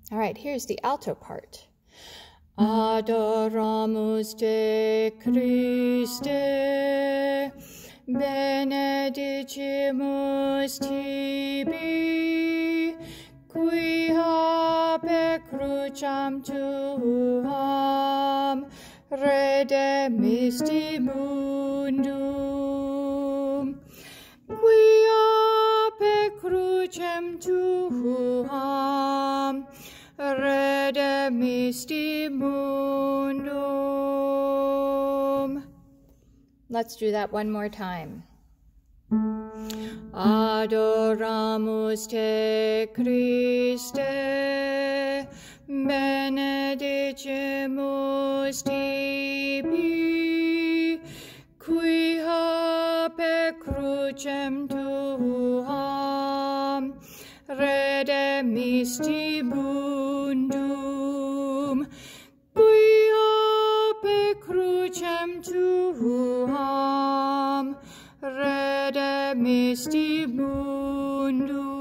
All right, here's the alto part. Adoramus te Christe, benedicimus tibi, qui hape crucem tuam, redemisti mundum, qui hape crucem tuam, redemisti mundum. Let's do that one more time. Adoramus te Christe, benedicimus tibi, qui hape crucem tuam, redemisti mundum, qui hape crucem tuam, redemisti mundum.